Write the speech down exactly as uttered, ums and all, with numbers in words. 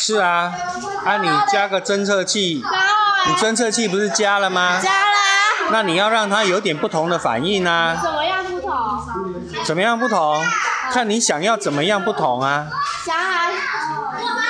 是啊，啊你加个侦测器，你侦测器不是加了吗？ 加啦。 那你要让它有点不同的反应啊。 怎么样不同？ 怎么样不同？看你想要怎么样不同啊。 想啊。